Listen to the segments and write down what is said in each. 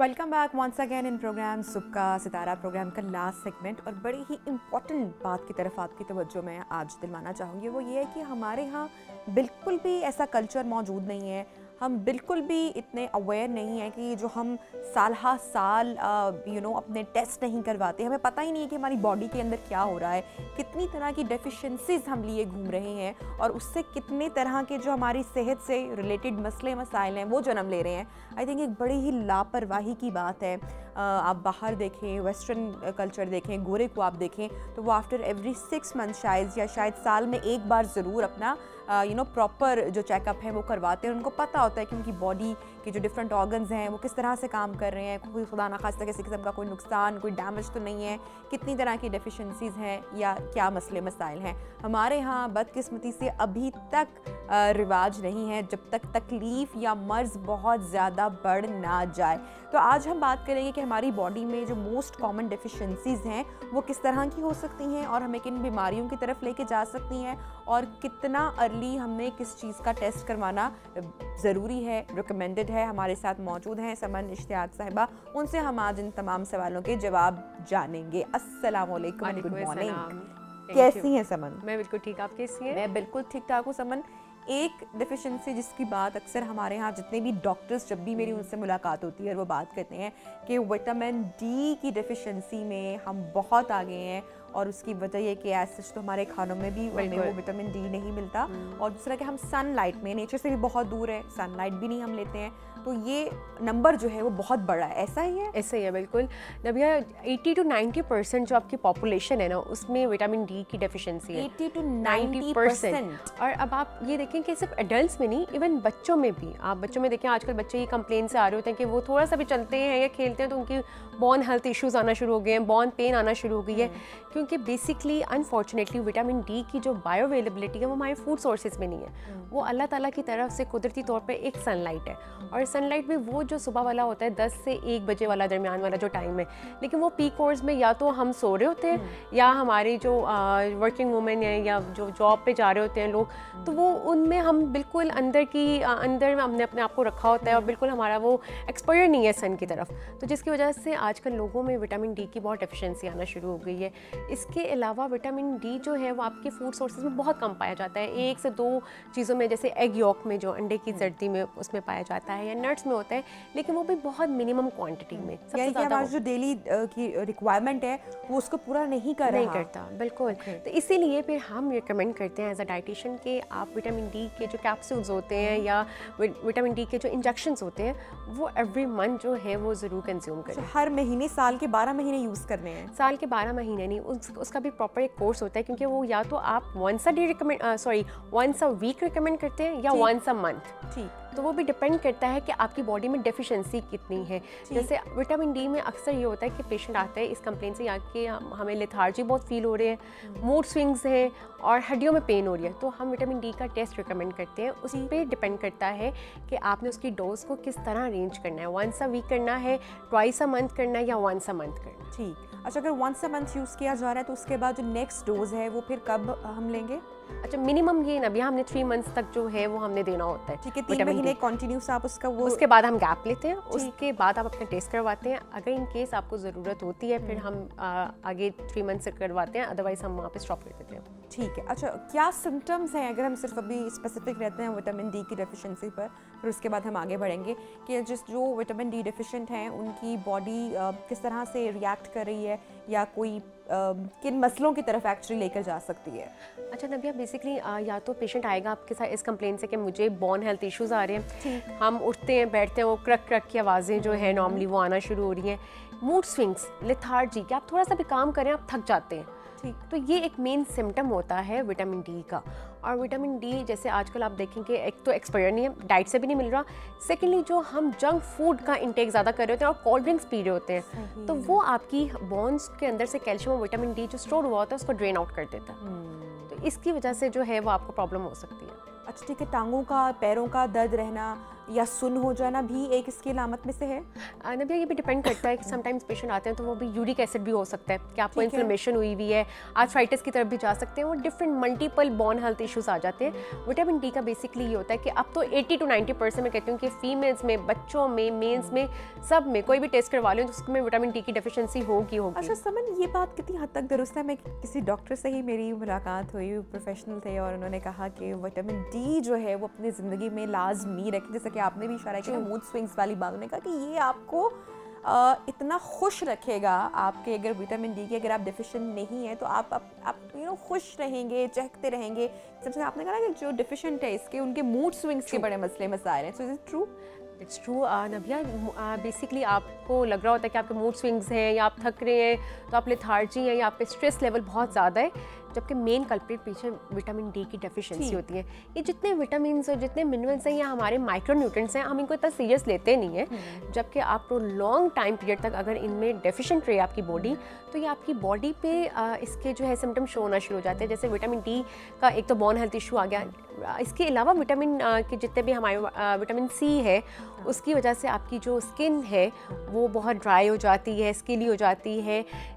Welcome back once again in programme Subah Sitara programme का last segment. और बड़ी ही इम्पॉर्टेंट बात की तरफ आपकी तवज्जो मैं आज दिलवाना चाहूँगी, वो ये है कि हमारे यहाँ बिल्कुल भी ऐसा कल्चर मौजूद नहीं है। हम बिल्कुल भी इतने अवेयर नहीं है कि जो हम साल हा साल अपने टेस्ट नहीं करवाते। हमें पता ही नहीं है कि हमारी बॉडी के अंदर क्या हो रहा है, कितनी तरह की डेफिशिएंसीज हम लिए घूम रहे हैं और उससे कितने तरह के जो हमारी सेहत से रिलेटेड मसले मसाइल हैं वो जन्म ले रहे हैं। आई थिंक एक बड़ी ही लापरवाही की बात है। आप बाहर देखें, वेस्टर्न कल्चर देखें, गोरे को आप देखें तो वो आफ्टर एवरी 6 मंथ शायद साल में एक बार ज़रूर अपना प्रॉपर जो चेकअप है वो करवाते हैं। उनको पता होता है कि उनकी बॉडी के जो डिफरेंट ऑर्गन्स हैं वो किस तरह से काम कर रहे हैं, कोई खुदा ना खास्ता किसी किस्म का कोई नुकसान, कोई डैमेज तो नहीं है, कितनी तरह की डेफिशिएंसीज हैं या क्या मसले मसाइल हैं। हमारे यहाँ बदकिस्मती से अभी तक रिवाज नहीं है जब तक तकलीफ़ या मर्ज़ बहुत ज़्यादा बढ़ ना जाए। तो आज हम बात करेंगे कि हमारी बॉडी में जो मोस्ट कॉमन डेफिशिएंसीज हैं वो किस तरह की हो सकती हैं और हमें किन बीमारियों की तरफ लेके जा सकती हैं और कितना अर्ली हमने किस चीज़ का टेस्ट करवाना ज़रूरी है, रिकमेंडेड है। हमारे साथ मौजूद हैं समन इश्तियाक साहिबा, उनसे हम आज इन तमाम सवालों के जवाब जानेंगे। अस्सलाम वालेकुम, गुड मॉर्निंग। कैसी हैं समन? मैं बिल्कुल ठीक, आप कैसी हैं? मैं बिल्कुल ठीक ठाक हूँ समन। एक डेफिशिएंसी जिसकी बात अक्सर हमारे यहाँ जितने भी डॉक्टर्स, जब भी मेरी उनसे मुलाकात होती है वो बात करते हैं कि विटामिन डी की डेफिशिएंसी में हम बहुत आगे हैं। और उसकी वजह ये कि एज तो हमारे खानों में भी हमें वो विटामिन डी नहीं मिलता और दूसरा कि हम सनलाइट में नेचर से भी बहुत दूर है, सनलाइट भी नहीं हम लेते हैं। तो ये नंबर जो है वो बहुत बड़ा है। ऐसा ही है? ऐसा ही है बिल्कुल नबिया। 80 to 90% जो आपकी पॉपुलेशन है ना उसमें विटामिन डी की डेफिशिएंसी है। 80 to 90%। और अब आप ये देखें कि सिर्फ एडल्ट्स में नहीं, इवन बच्चों में भी। आप बच्चों में देखें आजकल बच्चे ये कंप्लेन से आ रहे होते हैं कि वो थोड़ा सा भी चलते हैं या खेलते हैं तो उनकी बोन हेल्थ इश्यूज़ आना शुरू हो गए हैं, बोन पेन आना शुरू हो गई है। क्योंकि बेसिकली अनफॉर्चुनेटली विटामिन डी की जो बायो अवेलेबिलिटी है वो हमारे फूड सोर्सेज में नहीं है। वो अल्लाह ताला की तरफ से कुदरती तौर पे एक सनलाइट है और सनलाइट भी वो जो सुबह वाला होता है 10 से 1 बजे वाला दरमियान वाला जो टाइम है। लेकिन वो पीक आवर्स में या तो हम सो रहे होते हैं या हमारे जो वर्किंग वुमेन है या जो जॉब पे जा रहे होते हैं लोग, तो वो उनमें हम बिल्कुल अंदर में हमने अपने आप को रखा होता है और बिल्कुल हमारा वो एक्सपोजर नहीं है सन की तरफ। तो जिसकी वजह से आजकल लोगों में विटामिन डी की बहुत डेफिशिएंसी आना शुरू हो गई है। इसके अलावा विटामिन डी जो है वो आपके फूड सोर्सेज में बहुत कम पाया जाता है। 1 से 2 चीज़ों में, जैसे एग यॉक में जो अंडे की जर्दी में उसमें पाया जाता है या नट्स में होता है, लेकिन वो भी बहुत मिनिमम क्वांटिटी में। सबसे ज़्यादा जो डेली की रिक्वायरमेंट है वो उसको पूरा नहीं करता बिल्कुल। तो इसीलिए फिर हम रिकमेंड करते हैं एज अ डाइटिशियन कि आप विटामिन डी के जो कैप्सूल्स होते हैं या विटामिन डी के जो इंजेक्शंस होते हैं वो एवरी मंथ जो है वो ज़रूर कंज्यूम करें। हर महीने, साल के 12 महीने यूज़ करने हैं? साल के 12 महीने नहीं, उसका भी प्रॉपर एक कोर्स होता है, क्योंकि वो या तो आप वंस अ वीक रिकमेंड करते हैं या वंस अ मंथ। ठीक। तो वो भी डिपेंड करता है कि आपकी बॉडी में डेफिशिएंसी कितनी है। जैसे विटामिन डी में अक्सर ये होता है कि पेशेंट आता है इस कंप्लेन से कि हमें लेथार्जी बहुत फील हो रही है, मूड स्विंग्स हैं और हड्डियों में पेन हो रही है, तो हम विटामिन डी का टेस्ट रिकमेंड करते हैं। उस पर डिपेंड करता है कि आपने उसकी डोज को किस तरह अरेंज करना है, वंस अ वीक करना है, ट्वाइस अ मंथ करना है या वंस अ मंथ करना है। ठीक। अच्छा, अगर वंस अ मंथ यूज़ किया जा रहा है तो उसके बाद जो नेक्स्ट डोज है वो फिर कब हम लेंगे? अच्छा, मिनिमम ये ना भैया हमने 3 मंथ्स तक जो है वो हमने देना होता है। ठीक है, 3 महीने कंटिन्यूस आप उसका वो, उसके बाद हम गैप लेते हैं, उसके बाद आप अपना टेस्ट करवाते हैं। अगर इन केस आपको ज़रूरत होती है फिर हम आगे 3 मंथ से करवाते हैं, अदरवाइज हम वहाँ पे स्टॉप कर देते हैं। ठीक है। अच्छा, क्या सिम्टम्स हैं, अगर हम सिर्फ अभी स्पेसिफिक रहते हैं विटामिन डी की डेफिशिएंसी पर, फिर उसके बाद हम आगे बढ़ेंगे कि जो विटामिन डी डेफिशिएंट हैं उनकी बॉडी किस तरह से रिएक्ट कर रही है या कोई किन मसलों की तरफ एक्चुअली लेकर जा सकती है? अच्छा नबिया, बेसिकली या तो पेशेंट आएगा आपके साथ इस कंप्लेन से कि मुझे बोन हेल्थ इश्यूज़ आ रहे हैं, हम उठते हैं बैठते हैं वो क्रक क्रक की आवाज़ें जो है नॉर्मली वो आना शुरू हो रही हैं, मूड स्विंग्स, लेथार्जी, कि आप थोड़ा सा भी काम करें आप थक जाते हैं। ठीक। तो ये एक मेन सिम्टम होता है विटामिन डी का। और विटामिन डी जैसे आजकल आप देखेंगे एक तो एक्सपायर नहीं है, डाइट से भी नहीं मिल रहा, सेकेंडली जो हम जंक फूड का इंटेक ज़्यादा कर रहे होते हैं और कोल्ड ड्रिंक्स पी रहे होते हैं, तो वो आपकी बोन्स के अंदर से कैल्शियम और विटामिन डी जो स्टोर हुआ होता है उसको ड्रेन आउट कर देता है। तो इसकी वजह से जो है वो आपको प्रॉब्लम हो सकती है। अच्छा ठीक है, टांगों का, पैरों का दर्द रहना, या सुन हो जाना भी एक इसकी अलामत में से है? नबिया ये भी डिपेंड करता है कि समटाइम्स पेशेंट आते हैं तो वो भी यूरिक एसिड भी हो सकता है कि आपको इन्फ्लेमेशन हुई हुई है, आर्थराइटिस की तरफ भी जा सकते हैं, वो different multiple bone health issues आ जाते हैं। विटामिन डी का बेसिकली ये होता है कि अब तो 80 to 90% मैं कहती हूँ कि फीमेल्स में, बच्चों में, मेल्स में, सब में कोई भी टेस्ट करवा लें तो उसमें विटामिन डी की डेफिशिएंसी होगी। अच्छा समन, ये बात कितनी हद तक दुरुस्त है? मैं किसी डॉक्टर से ही मेरी मुलाकात हुई, प्रोफेशनल थे, और उन्होंने कहा कि विटामिन डी जो है वो अपनी ज़िंदगी में लाजमी रखें। जैसा कि आपने भी इशारा किया मूड स्विंग्स वाली बात, उन्होंने कहा कि ये आपको इतना खुश रखेगा, आपके अगर विटामिन डी की अगर आप डिफिशिएंट नहीं है तो आप खुश रहेंगे, चहकते रहेंगे। सबसे आपने कहा ना कि जो डिफिशिएंट है इसके, उनके मूड स्विंग्स के बड़े मसले मसाइल हैं। So is it true? It's true Nabiya. Basically आपको लग रहा होता है कि आपके मूड स्विंग्स हैं या आप थक रहे हैं, तो आप लेथार्जी हैं या आप पे स्ट्रेस लेवल बहुत ज़्यादा है, जबकि मेन कल्प्रिट पीछे विटामिन डी की डेफिशिएंसी होती है। ये जितने विटामिन और जितने मिनरल्स हैं या हमारे माइक्रो न्यूट्रिएंट्स हैं, हम इनको इतना सीरियस लेते नहीं हैं। जबकि आप लॉन्ग टाइम पीरियड तक अगर इनमें डेफिशिएंट रहे आपकी बॉडी, तो ये आपकी बॉडी पे इसके जो है सिम्टम शो होना शुरू हो जाते हैं। जैसे विटामिन डी का एक तो बोन हेल्थ इशू आ गया, इसके अलावा विटामिन के जितने भी हमारे विटामिन सी है उसकी वजह से आपकी जो स्किन है वो बहुत ड्राई हो जाती है, स्किली हो जाती है,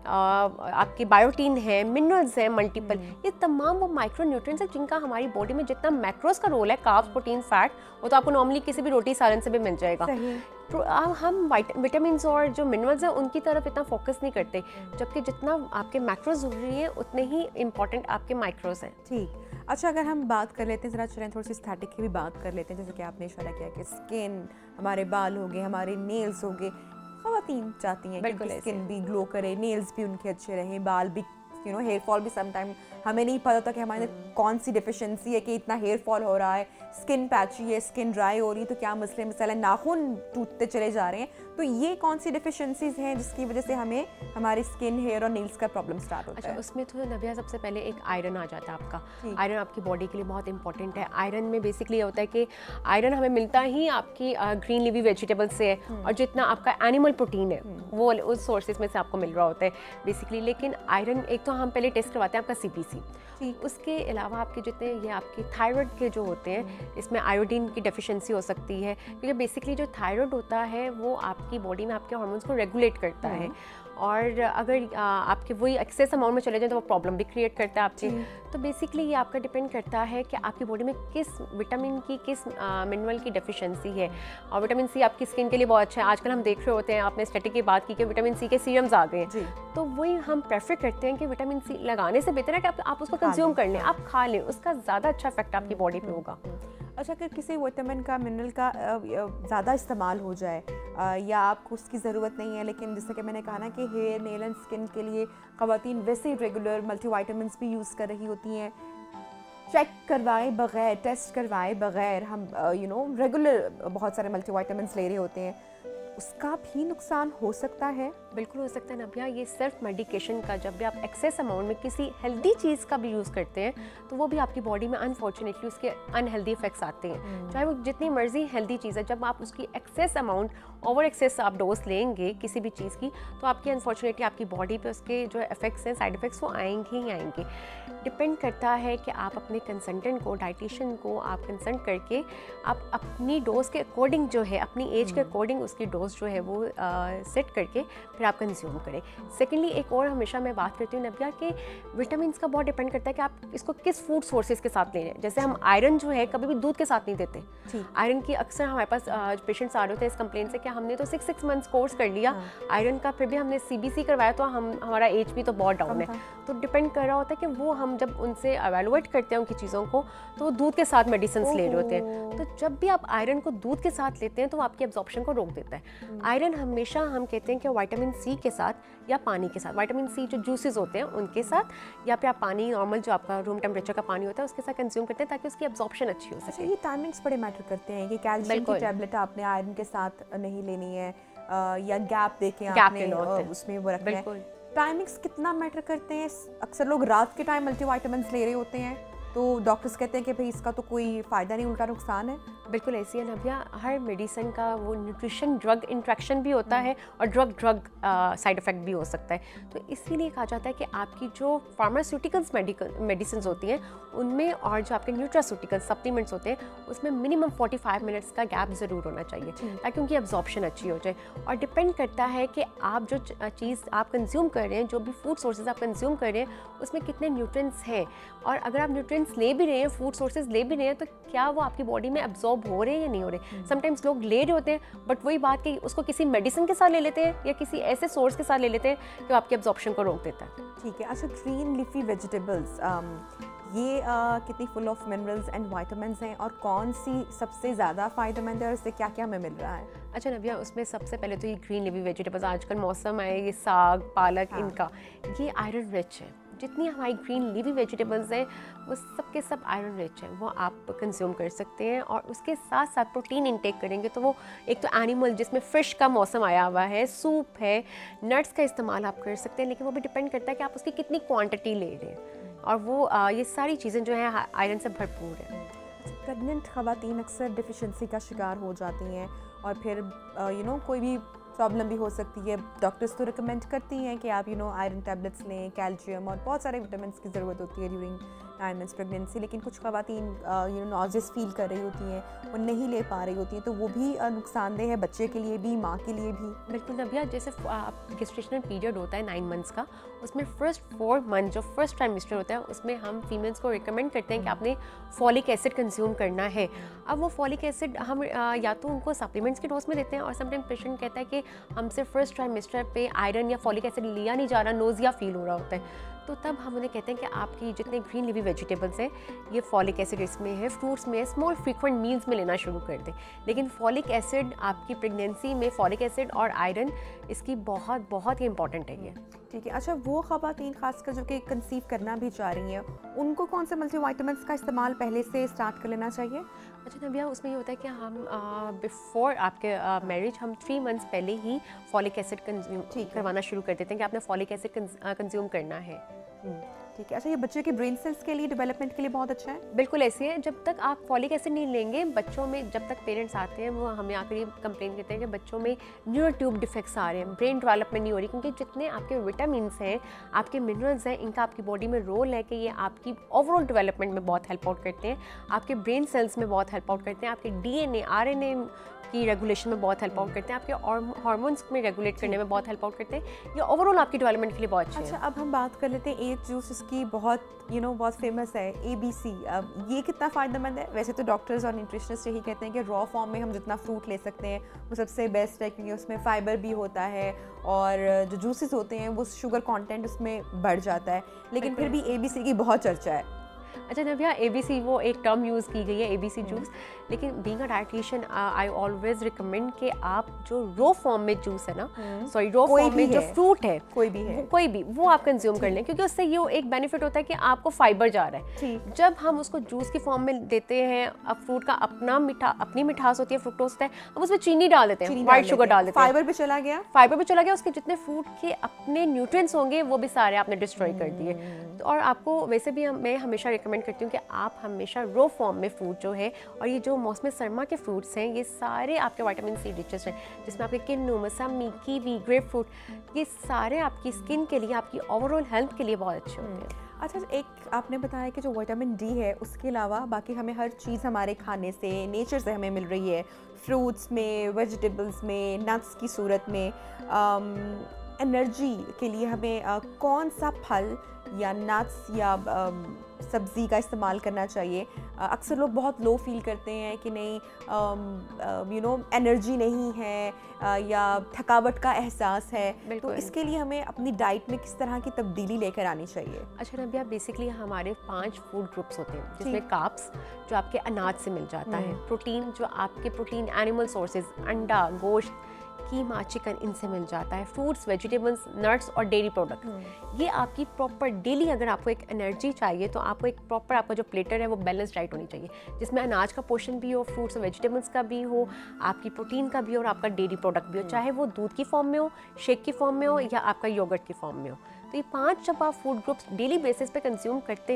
आपकी बायोटीन है, मिनरल्स हैं मल्टीपल, ये तमाम वो माइक्रो न्यूट्रिएंट्स हैं जिनका हमारी बॉडी में जितना मैक्रोस का रोल है, कार्ब्स, प्रोटीन, फैट, वो तो आपको नॉर्मली किसी भी रोटी सालन से भी मिल जाएगा। तो हम विटामिन और जो मिनरल्स हैं उनकी तरफ इतना फोकस नहीं करते, जबकि जितना आपके मैक्रोस ज़रूरी है उतने ही इंपॉर्टेंट आपके माइक्रोस हैं। ठीक। अच्छा अगर हम बात कर लेते हैं, ज़रा चलें थोड़ी सी एस्थेटिक की भी बात कर लेते हैं। जैसे कि आपने इशारा किया कि स्किन, हमारे बाल हो गए, हमारे नेल्स हो गए, ख़वातीन चाहती हैं कि स्किन भी ग्लो करे, नेल्स भी उनके अच्छे रहें, बाल भी, हेयर फॉल भी समटाइम हमें नहीं पता होता कि हमारे कौन सी डिफिशिएंसी है कि इतना हेयर फॉल हो रहा है, स्किन पैची है, स्किन ड्राई हो रही है, तो क्या मसले मसाले, नाखून टूटते चले जा रहे हैं, तो ये कौन सी डिफिशिएंसीज हैं जिसकी वजह से हमें हमारी स्किन, हेयर और नेल्स का प्रॉब्लम स्टार्ट होता है? उसमें तो नबिया सबसे पहले एक आयरन आ जाता है आपका। आयरन आपकी बॉडी के लिए बहुत इंपॉर्टेंट है। आयरन में बेसिकली ये होता है कि आयरन हमें मिलता ही आपकी ग्रीन लीवी वेजिटेबल से है, और जितना आपका एनिमल प्रोटीन है वो उस सोर्सेज में से आपको मिल रहा होता है बेसिकली। लेकिन आयरन एक तो हम पहले टेस्ट करवाते हैं आपका CBC, उसके अलावा आपके जितने ये आपके थायराइड के जो होते हैं, इसमें आयोडीन की डेफिशिएंसी हो सकती है, क्योंकि बेसिकली जो थायराइड होता है वो आपकी बॉडी में आपके हार्मोन्स को रेगुलेट करता है, और अगर आपके वही एक्सेस अमाउंट में चले जाए तो वो प्रॉब्लम भी क्रिएट करता है आपके। तो बेसिकली ये आपका डिपेंड करता है कि आपकी बॉडी में किस विटामिन की, किस मिनरल की डेफिशिएंसी है। और विटामिन सी आपकी स्किन के लिए बहुत अच्छा है। आजकल हम देख रहे होते हैं, आपने स्टडी की बात की कि विटामिन सी के सीरम्स आ गए हैं, तो वही हम प्रेफर करते हैं कि विटामिन सी लगाने से बेहतर है कि आप उसको कंज्यूम कर लें, आप खा लें, उसका ज़्यादा अच्छा इफेक्ट आपकी बॉडी पे होगा। अच्छा अगर किसी विटामिन का, मिनरल का ज़्यादा इस्तेमाल हो जाए या आपको उसकी ज़रूरत नहीं है, लेकिन जैसे कि मैंने कहा ना कि हेयर, नेल एंड स्किन के लिए ख़वातीन वैसे ही रेगुलर मल्टीविटामिन्स भी यूज़ कर रही होती हैं, चेक करवाए बगैर, टेस्ट करवाए बगैर हम रेगुलर बहुत सारे मल्टीविटामिन्स ले रहे होते हैं, उसका भी नुकसान हो सकता है? बिल्कुल हो सकता है नबिया। ये सिर्फ मेडिकेशन का, जब भी आप एक्सेस अमाउंट में किसी हेल्दी चीज़ का भी यूज़ करते हैं तो वो भी आपकी बॉडी में अनफॉर्चुनेटली उसके अनहेल्दी इफेक्ट्स आते हैं, चाहे वो जितनी मर्जी हेल्दी चीज़ है। जब आप उसकी एक्सेस अमाउंट, ओवर एक्सेस आप डोज लेंगे किसी भी चीज़ की, तो आपकी अनफॉर्चुनेटली आपकी बॉडी पे उसके जो इफेक्ट्स हैं, साइड इफेक्ट्स, वो आएंगे ही आएंगे। डिपेंड करता है कि आप अपने कंसल्टेंट को, डाइटिशियन को आप कंसल्ट करके आप अपनी डोज के अकॉर्डिंग जो है, अपनी एज के अकॉर्डिंग उसकी डोज जो है वो सेट करके फिर आप कंज्यूम करें। सेकेंडली एक और हमेशा मैं बात करती हूँ नबिया कि विटामिन्स का बहुत डिपेंड करता है कि आप इसको किस फूड सोर्सेज के साथ ले रहे हैं। जैसे हम आयरन जो है कभी भी दूध के साथ नहीं देते। आयरन की अक्सर हमारे पास पेशेंट्स आ रहे होते हैं इस कंप्लेन से कि हमने तो 6 मंथ्स कोर्स कर लिया आयरन का, फिर भी हमने CBC करवाया तो हमारा एज भी तो बहुत डाउन है। तो डिपेंड कर रहा होता है कि वो हम जब उनसे एवेलुएट करते हैं उनकी चीज़ों को, तो वो दूध के साथ मेडिसिन ले रहे होते हैं। तो जब भी आप आयरन को दूध के साथ लेते हैं तो वो आपकी एब्जॉर्प्शन को रोक देता है। आयरन हमेशा हम कहते हैं कि विटामिन सी के साथ या पानी के साथ, विटामिन सी जो जूसेस होते हैं उनके साथ, या फिर आप पानी नॉर्मल जो आपका रूम टेम्परेचर का पानी होता है उसके साथ कंज्यूम करते हैं ताकि उसकी एब्जॉर्प्शन अच्छी हो सके। ये टाइमिंग्स बड़े मैटर करते हैं कि कैल्शियम की टैबलेट आपने आयरन के साथ नहीं लेनी है, या गैप देके आपने उसमें वो रखना है। टाइमिंग्स कितना मैटर करते हैं? अक्सर लोग रात के टाइम मल्टीविटामिन्स ले रहे होते हैं तो डॉक्टर्स कहते हैं कि भाई इसका तो कोई फ़ायदा नहीं, उल्टा नुकसान है। बिल्कुल ऐसी है नव्या, हर मेडिसिन का वो न्यूट्रिशन ड्रग इंट्रैक्शन भी होता है और ड्रग साइड इफ़ेक्ट भी हो सकता है। तो इसीलिए कहा जाता है कि आपकी जो फार्मास्यूटिकल्स मेडिसिन होती हैं उनमें और जो आपके न्यूट्रास्यूटिकल्स सप्लीमेंट्स होते हैं उसमें मिनिमम 45 मिनट्स का गैप ज़रूर होना चाहिए ताकि उनकी एब्जॉर्प्शन अच्छी हो जाए। और डिपेंड करता है कि आप जो चीज़ आप कंज्यूम कर रहे हैं, जो भी फूड सोर्सेज आप कंज्यूम कर रहे हैं उसमें कितने न्यूट्रिएंट्स हैं, और अगर आप न्यूट्रिएंट्स ले भी रहे हैं, फूड सोर्सेज ले भी रहे हैं, तो क्या वो आपकी बॉडी में एब्जॉर्ब हो रहे हैं या नहीं हो रहे। समटाइम्स लोग ले रहे होते हैं बट वही बात कि उसको किसी मेडिसिन के साथ ले लेते हैं या किसी ऐसे सोर्स के साथ ले लेते हैं कि वो आपकी एब्जॉर्प्शन को रोक देता है। ठीक है। अच्छा, ग्रीन लीफी वेजिटेबल्स ये कितनी full of minerals and vitamins हैं और कौन सी सबसे ज़्यादा फ़ायदेमंद है और इससे क्या क्या हमें मिल रहा है? अच्छा नव्या, उसमें सबसे पहले तो ये ग्रीन लीफी वेजिटेबल्स, आजकल मौसम है, ये साग पालक, इनका ये आयरन रिच है। जितनी हमारी ग्रीन लीफी वेजिटेबल्स हैं वो सब के सब आयरन रिच हैं, वो आप कंज्यूम कर सकते हैं। और उसके साथ साथ प्रोटीन इंटेक करेंगे तो वो एक तो एनिमल जिसमें फ़िश का मौसम आया हुआ है, सूप है, नट्स का इस्तेमाल आप कर सकते हैं, लेकिन वो भी डिपेंड करता है कि आप उसकी कितनी क्वांटिटी ले रहे हैं। और वो ये सारी चीज़ें जो हैं आयरन से भरपूर है। प्रेग्नेंट ख़वातीन अक्सर डिफिशेंसी का शिकार हो जाती हैं और फिर कोई भी प्रॉब्लम भी हो सकती है। डॉक्टर्स तो रिकमेंड करती हैं कि आप आयरन टैबलेट्स लें, कैल्शियम और बहुत सारे विटामिन की ज़रूरत होती है ड्यूरिंग 9 मंथ्स प्रेगनेंसी, लेकिन कुछ ख़वातीन नॉजेस फील कर रही होती हैं, वो नहीं ले पा रही होती हैं, तो वो भी नुकसानदेह है बच्चे के लिए भी, माँ के लिए भी। बिल्कुल नव्या, जैसे गेस्टेशनल पीरियड होता है 9 मंथ्स का, उसमें फर्स्ट 4 मंथ जो फर्स्ट ट्राइमेस्टर होता है उसमें हम फीमेल्स को रिकमेंड करते हैं कि आपने फॉलिक एसिड कंज्यूम करना है। अब वो फॉलिक एसिड हम या तो उनको सप्लीमेंट्स के डोज में देते हैं, और समटाइम पेशेंट कहता है कि हमसे फर्स्ट ट्राइमेस्टर पे आयरन या फॉलिक एसिड लिया नहीं जा रहा, नोज़िया फील हो रहा होता है, तो तब हम उन्हें कहते हैं कि आपकी जितने ग्रीन लीफी वेजिटेबल्स हैं ये फॉलिक एसिड इसमें है, फ्रूट्स में है, स्मॉल फ्रीक्वेंट मील्स में लेना शुरू कर दें। लेकिन फॉलिक एसिड आपकी प्रेगनेंसी में फॉलिक एसिड और आयरन इसकी बहुत बहुत ही इंपॉर्टेंट है ये। ठीक है। अच्छा, वो ख़वातीन खासकर जो कि कंसीव करना भी चाह रही हैं, उनको कौन से मल्टीविटामिन्स का इस्तेमाल पहले से स्टार्ट कर लेना चाहिए? अच्छा नव्या, उसमें ये होता है कि हम बिफोर आपके मैरिज हम 3 मंथ्स पहले ही फॉलिक एसिड कंज्यूम करवाना शुरू कर देते हैं कि आपने फॉलिक एसिड कंज्यूम करना है। ठीक है। अच्छा, ये बच्चे के ब्रेन सेल्स के लिए, डेवलपमेंट के लिए बहुत अच्छा है? बिल्कुल ऐसे है, जब तक आप फॉलिक एसिड नहीं लेंगे बच्चों में, जब तक पेरेंट्स आते हैं वो हमें आकर ये कंप्लेन करते हैं कि बच्चों में न्यूरल ट्यूब डिफेक्ट्स आ रहे हैं, ब्रेन डेवलपमेंट नहीं हो रही, क्योंकि जितने आपके विटामिन्स हैं, आपके मिनरल्स हैं, इनका आपकी बॉडी में रोल है कि ये आपकी ओवरऑल डेवलपमेंट में बहुत हेल्प आउट करते हैं, आपके ब्रेन सेल्स में बहुत हेल्प आउट करते हैं, आपके DNA RNA की रेगुलेशन में बहुत हेल्प आउट करते हैं, आपके हार्मोन्स में रेगुलेट करने में बहुत हेल्प आउट करते हैं, ये ओवरऑल आपकी डेवलपमेंट के लिए बहुत अच्छे हैं। अच्छा, अब हम बात कर लेते हैं एज जूस, इसकी बहुत बहुत फेमस है ABC। अब ये कितना फ़ायदेमंद है? वैसे तो डॉक्टर्स और न्यूट्रिशनिस्ट यही कहते हैं कि रॉ फॉर्म में हम जितना फ्रूट ले सकते हैं वो सबसे बेस्ट है, क्योंकि उसमें फ़ाइबर भी होता है और जो जूसेस होते हैं वो शुगर कंटेंट उसमें बढ़ जाता है, लेकिन फिर भी ABC की बहुत चर्चा है। अच्छा नव्या, ABC वो एक टर्म यूज़ की गई है ABC जूस, लेकिन being a dietitian I always recommend कि आप जो रो फॉर्म में जूस है ना, सॉरी रो फॉर्म में जो फ्रूट है, कोई भी वो आप कंज्यूम कर लें, क्योंकि उससे ये एक बेनिफिट होता है कि आपको फाइबर जा रहा है। जब हम उसको जूस की फॉर्म में देते हैं, अब फ्रूट का अपनी मिठास होती है, फ्रुक्टोज होता है, हम उसमें चीनी डाल देते हैं, व्हाइट शुगर डाल देते हैं, फाइबर भी चला गया, उसके जितने फ्रूट के अपने न्यूट्रिएंट्स होंगे वो भी सारे आपने डिस्ट्रॉय कर दिए। और आपको वैसे भी मैं हमेशा रिकमेंड करती हूँ कि आप हमेशा रो फॉर्म में फ्रूट जो है, और ये जो मौसम सरमा के फ्रूट्स हैं ये सारे आपके विटामिन C रिचेस्ट हैं, जिसमें आपके किन्नू, मौसमी, कीवी, ग्रेप फ्रूट, ये सारे आपकी स्किन के लिए, आपकी ओवरऑल हेल्थ के लिए बहुत अच्छे होते हैं। अच्छा, एक आपने बताया कि जो विटामिन D है उसके अलावा बाकी हमें हर चीज़ हमारे खाने से, नेचर से हमें मिल रही है, फ्रूट्स में, वेजिटेबल्स में, नट्स की सूरत में। एनर्जी के लिए हमें कौन सा फल या नट्स या सब्ज़ी का इस्तेमाल करना चाहिए? अक्सर लोग बहुत लो फील करते हैं कि नहीं एनर्जी नहीं है या थकावट का एहसास है, तो इसके लिए हमें अपनी डाइट में किस तरह की तब्दीली लेकर आनी चाहिए? अच्छा नव्या, बेसिकली हमारे 5 फूड ग्रुप्स होते हैं, जिसमें कार्ब्स जो आपके अनाज से मिल जाता है, प्रोटीन जो आपके प्रोटीन एनिमल सोर्सेज, अंडा, गोश्त, कीमा, चिकन, इनसे मिल जाता है, फ्रूट्स, वेजिटेबल्स, नट्स और डेयरी प्रोडक्ट। ये आपकी प्रॉपर डेली, अगर आपको एक एनर्जी चाहिए तो आपको एक प्रॉपर, आपका जो प्लेटर है वो बैलेंस डाइट होनी चाहिए, जिसमें अनाज का पोर्शन भी हो, फ्रूट्स और वेजिटेबल्स का भी हो, आपकी प्रोटीन का भी हो और आपका डेयरी प्रोडक्ट भी हो, चाहे वो दूध की फॉर्म में हो, शेक की फॉर्म में हो या आपका योगर्ट की फॉर्म में हो। तो ये 5 जब आप फूड ग्रुप्स डेली बेसिस पे कंज्यूम करते हैं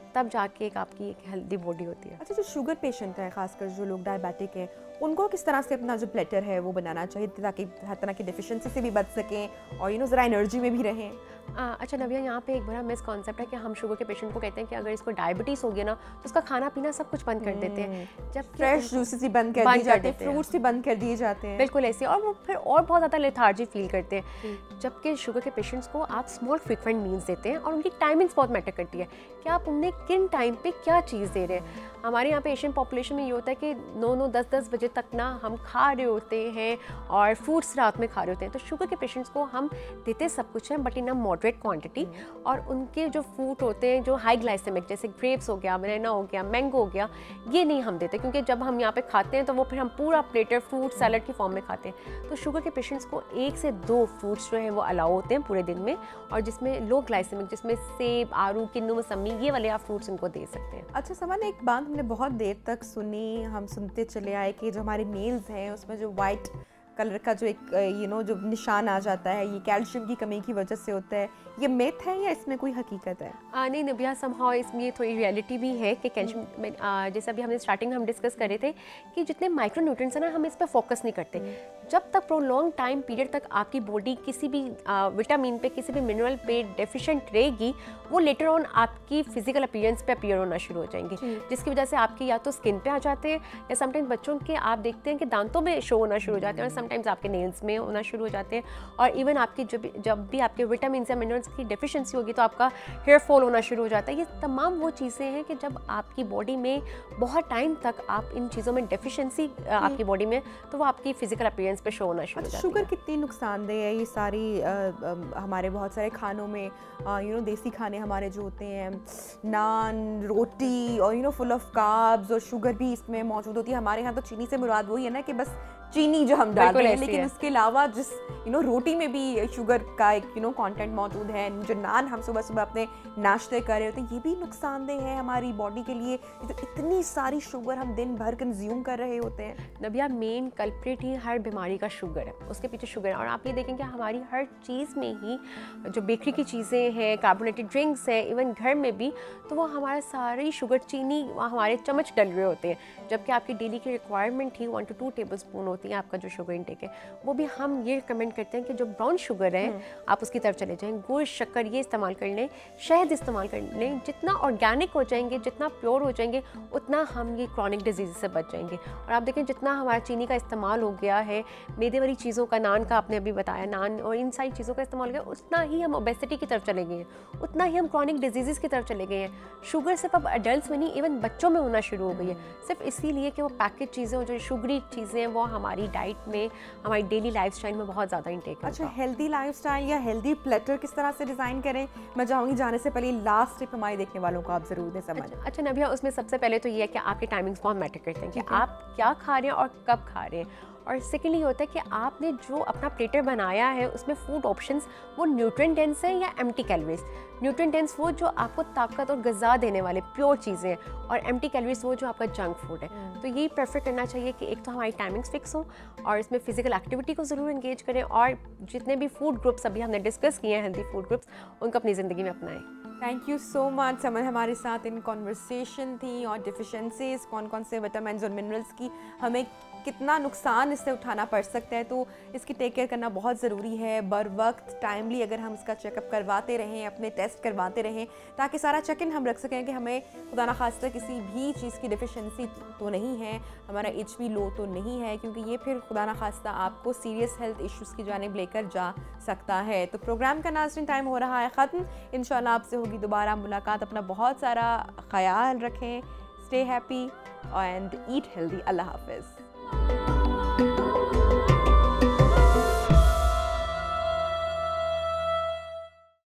तब जाके एक आपकी एक हेल्दी बॉडी होती है। अच्छा, जो शुगर पेशेंट है, खासकर जो लोग डायबिटिक हैं, उनको किस तरह से अपना जो प्लेटर है वो बनाना चाहिए ताकि हर तरह की डिफिशिएंसी से भी बच सकें और ज़रा एनर्जी में भी रहें? अच्छा नव्या, यहाँ पे एक बड़ा मिस कॉन्सेप्ट है कि हम शुगर के पेशेंट को कहते हैं कि अगर इसको डायबिटीज़ हो गया ना तो उसका खाना पीना सब कुछ बंद कर देते हैं, जब फ्रेश जूसेस भी बंद कर दिए जाते हैं, फ्रूट्स भी बंद कर दिए जाते हैं। बिल्कुल ऐसे, और वो फिर और बहुत ज़्यादा लेथार्जी फील करते हैं। जबकि शुगर के पेशेंट्स को आप स्मॉल फ्रीक्वेंट मील्स देते हैं और उनकी टाइमिंग्स बहुत मैटर करती है कि आप उन्हें किन टाइम पे क्या चीज़ दे रहे हैं। हमारे यहाँ पे एशियन पॉपुलेशन में ये होता है कि 9-9, 10-10 बजे तक ना हम खा रहे होते हैं और फ्रूट्स रात में खा रहे होते हैं। तो शुगर के पेशेंट्स को हम देते सब कुछ हैं but in a moderate quantity, और उनके जो फ्रूट होते हैं जो हाई ग्लाइसेमिक, जैसे ग्रेप्स हो गया, बनाना हो गया, मैंगो हो गया, ये नहीं हम देते, क्योंकि जब हम यहाँ पे खाते हैं तो वो फिर हम पूरा प्लेटर फ्रूट सैलड की फॉर्म में खाते हैं। तो शुगर के पेशेंट्स को 1 से 2 फ्रूट्स जो हैं वो अलाउ होते हैं पूरे दिन में, और जिसमें लो ग्लाइसेमिक, जिसमें सेब, आड़ू, किन्नू, मौसमी, ये वाले आप फ्रूट्स इनको दे सकते हैं। अच्छा समान, एक बात हमने बहुत देर तक सुनी, हम सुनते चले आए कि जो हमारे नेल्स हैं उसमें जो वाइट कलर का जो एक जो निशान आ जाता है, ये कैल्शियम की कमी की वजह से होता है। ये मिथ है या इसमें कोई हकीकत है? नहीं नबिया, समहाउ इसमें थोड़ी रियलिटी भी है कि कैल्शियम में जैसे अभी हमने स्टार्टिंग में हम डिस्कस कर रहे थे कि जितने माइक्रो न्यूट्रिएंट्स हैं ना, हम इस पर फोकस नहीं करते। जब तक प्रोलॉन्ग टाइम पीरियड तक आपकी बॉडी किसी भी विटामिन पे, किसी भी मिनरल पे डेफिशिएंट रहेगी, वो लेटर ऑन आपकी फिजिकल अपीयरेंस पे अपीयर होना शुरू हो जाएंगे, जिसकी वजह से आपकी या तो स्किन पे आ जाते हैं, या समटाइम्स बच्चों के आप देखते हैं कि दांतों में शो होना शुरू हो जाते हैं, और समटाइम्स आपके नेल्स में होना शुरू हो जाते हैं। और इवन आपकी जब भी आपके विटामिन या मिनरल्स की डेफिशिएंसी होगी तो आपका हेयर फॉल होना शुरू हो जाता है। ये तमाम वो चीज़ें हैं कि जब आपकी बॉडी में बहुत टाइम तक आप इन चीज़ों में डेफिशिएंसी आपकी बॉडी में, तो वो आपकी फिजिकल अपीयरेंस पे शो होना शुरू हो जाता है। शुगर कितनी नुकसानदेह है? ये सारी हमारे बहुत सारे खानों में देसी खाने हमारे जो होते हैं, नान, रोटी और फुल ऑफ कार्ब्स, और शुगर भी इसमें मौजूद होती है। हमारे यहाँ तो चीनी से मुराद वही है ना कि बस चीनी जो हम डाल रहे हैं, लेकिन उसके अलावा जिस रोटी में भी शुगर का एक कंटेंट मौजूद है। जो नान हम सुबह सुबह अपने नाश्ते कर रहे होते हैं, ये भी नुकसानदेह है हमारी बॉडी के लिए। तो इतनी सारी शुगर हम दिन भर कंज्यूम कर रहे होते हैं। नबिया, मेन कल्प्रिट ही हर बीमारी का शुगर है, उसके पीछे शुगर है। और आप ये देखेंगे हमारी हर चीज़ में ही जो बेकरी की चीज़ें हैं, कार्बोनेटेड ड्रिंक्स हैं, इवन घर में भी, तो वो हमारा सारी शुगर, चीनी हमारे चम्मच डल रहे होते हैं, जबकि आपकी डेली की रिक्वायरमेंट ही 1 to 2 टेबल स्पून होती है आपका जो शुगर इंटेक है। वो भी हम ये रिकमेंड करते हैं कि जो ब्राउन शुगर है आप उसकी तरफ चले जाएं, गुड़, शक्कर ये इस्तेमाल कर लें, शहद इस्तेमाल कर लें। जितना ऑर्गेनिक हो जाएंगे, जितना प्योर हो जाएंगे, उतना हम ये क्रॉनिक डिजीज से बच जाएंगे। और आप देखें जितना हमारा चीनी का इस्तेमाल हो गया है, मैदे वाली चीज़ों का, नान का आपने अभी बताया, नान और इन सारी चीज़ों का इस्तेमाल किया, उतना ही हम ओबेसिटी की तरफ चले गए हैं, उतना ही हम क्रॉनिक डिजीज़ की तरफ चले गए हैं। शुगर सिर्फ अब एडल्ट्स में नहीं, इवन बच्चों में होना शुरू हो गई है, सिर्फ इसीलिए कि वो पैकेज चीज़ें, जो शुगरी चीज़ें हैं, वो हमारी डाइट में, हमारी डेली लाइफस्टाइल में बहुत ज़्यादा इंटेक है। अच्छा, हेल्दी लाइफस्टाइल या हेल्दी प्लेटर किस तरह से डिज़ाइन करें? मैं चाहूँगी जाने से पहले लास्ट टिप हमारे देखने वालों को आप ज़रूर दें समझ। अच्छा नबिया, उसमें सबसे पहले तो ये है कि आपके टाइमिंग्स बहुत मैटर करते हैं कि आप क्या खा रहे हैं और कब खा रहे हैं। और सेकेंडली होता है कि आपने जो अपना प्लेटर बनाया है उसमें फूड ऑप्शंस वो न्यूट्रिएंट डेंस है या एम्प्टी कैलोरीज। न्यूट्रिएंट डेंस वो जो आपको ताकत और ग़िज़ा देने वाले प्योर चीज़ें हैं, और एम्प्टी कैलोरीज वो जो आपका जंक फूड है। तो यही प्रेफर करना चाहिए कि एक तो हमारी टाइमिंग्स फिक्स हो, और इसमें फिजिकल एक्टिविटी को ज़रूर एंगेज करें, और जितने भी फूड ग्रुप्स अभी हमने डिस्कस किए हैं, हेल्दी फूड ग्रुप्स, उनको अपनी ज़िंदगी में अपनाएं। Thank you so much Summer, हमारे साथ इन कॉन्वर्सेशन थी, और डिफिशेंसीज कौन कौन से विटामिन और मिनरल्स की हमें कितना नुकसान इससे उठाना पड़ सकता है, तो इसकी टेक केयर करना बहुत ज़रूरी है। बर वक्त टाइमली अगर हम इसका चेकअप करवाते रहें, अपने टेस्ट करवाते रहें, ताकि सारा चेक इन हम रख सकें कि हमें खुदा ना खास्ता किसी भी चीज़ की डिफिशेंसी तो नहीं है, हमारा HB लो तो नहीं है, क्योंकि ये फिर खुदा ना खास्ता आपको सीरियस हेल्थ इश्यूज़ की जानिब लेकर जा सकता है। तो प्रोग्राम का नाज़रीन टाइम हो रहा है ख़त्म। इंशाल्लाह आपसे होगी दोबारा मुलाकात। अपना बहुत सारा ख्याल रखें, stay happy and eat healthy. अल्लाह हाफ़िज़।